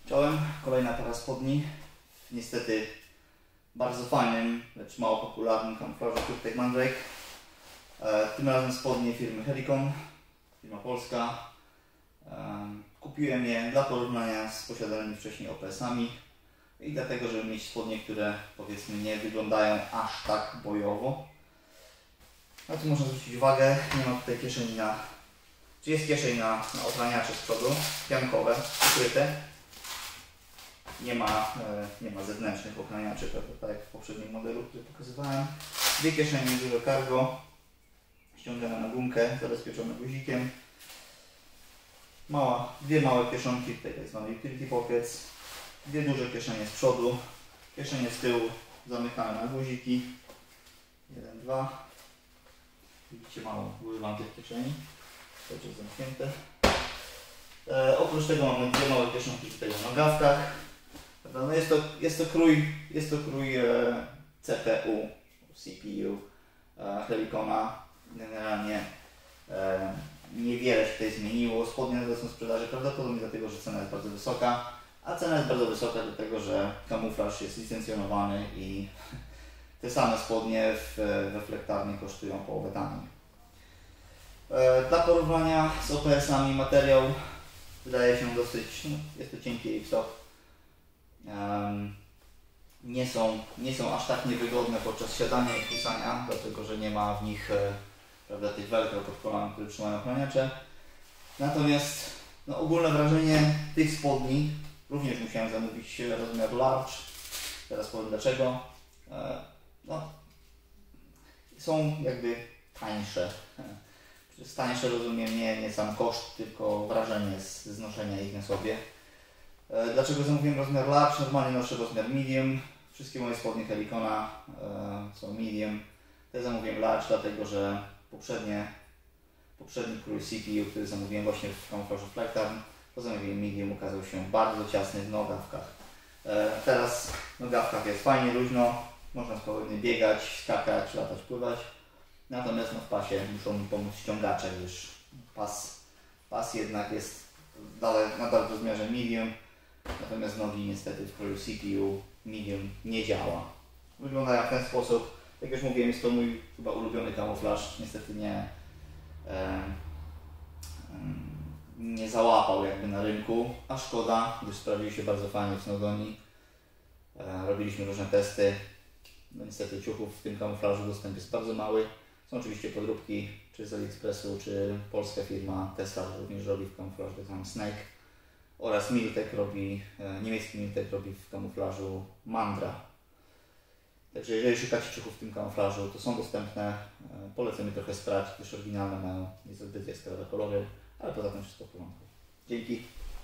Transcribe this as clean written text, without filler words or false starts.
Czołem, kolejna para spodni. Niestety bardzo fajnym, lecz mało popularnym kamuflażu Kurtek Mandrake. Tym razem spodnie firmy Helikon, firma polska. Kupiłem je dla porównania z posiadanymi wcześniej OPS-ami i dlatego, żeby mieć spodnie, które powiedzmy nie wyglądają aż tak bojowo. Na co można zwrócić uwagę, nie ma tutaj kieszeni czy jest kieszeń na ochraniacze z przodu, piankowe, ukryte. Nie ma zewnętrznych ochraniaczy, tak jak w poprzednim modelu, który pokazywałem. Dwie kieszenie, duże cargo, ściągane na gumkę, zabezpieczone guzikiem. Dwie małe kieszonki, tutaj tak zwane utility pockets. Dwie duże kieszenie z przodu, kieszenie z tyłu zamykane na guziki. 1, 2. Widzicie, mało używam tych kieszeni. To jest zamknięte. Oprócz tego mamy dwie małe kieszonki tutaj na nogawkach. No jest to krój CPU, CPU Helikona. Generalnie niewiele się tutaj zmieniło. Spodnie są w sprzedaży prawdopodobnie dlatego, że cena jest bardzo wysoka. A cena jest bardzo wysoka dlatego, że kamuflaż jest licencjonowany i te same spodnie we flektarni kosztują połowę taniej. Dla porównania z OPS-ami materiał wydaje się dosyć, jest to cienki ripstop. Nie są aż tak niewygodne podczas siadania i pisania, dlatego że nie ma w nich tych velcro pod kolanem, które trzymają ochraniacze. Natomiast ogólne wrażenie tych spodni, również musiałem zamówić rozmiar large, teraz powiem dlaczego. Są jakby tańsze. Przez tańsze rozumiem nie sam koszt, tylko wrażenie z znoszenia ich na sobie. Dlaczego zamówiłem rozmiar large? Normalnie noszę rozmiar medium. Wszystkie moje spodnie Helikona są medium. Te zamówiłem large, dlatego że poprzedni krój CPU, który zamówiłem właśnie w kamuflażu Flektarn, to zamówiłem medium, ukazał się bardzo ciasny w nogawkach. Teraz w nogawkach jest fajnie, luźno, można spokojnie biegać, skakać, latać, pływać. Natomiast w pasie muszą mi pomóc ściągacze, gdyż pas jednak jest nadal w rozmiarze medium, natomiast nogi niestety w kroju CPU medium nie działa. Wyglądają w ten sposób. Jak już mówiłem, jest to mój chyba ulubiony kamuflaż. Niestety nie załapał jakby na rynku, a szkoda, gdyż sprawdził się bardzo fajnie w Snowdoni. Robiliśmy różne testy. No niestety ciuchów w tym kamuflażu dostęp jest bardzo mały. Są oczywiście podróbki, czy z AliExpressu, czy polska firma Tesla również robi w kamuflażu tak zwany Snake. Oraz niemiecki Miltek robi w kamuflażu Mandra. Także jeżeli szukacie ciuchów w tym kamuflażu, to są dostępne. Polecam je trochę sprawdzić, gdyż oryginalne mają niezbyt jaskrawe kolory, ale poza tym wszystko w porządku. Dzięki.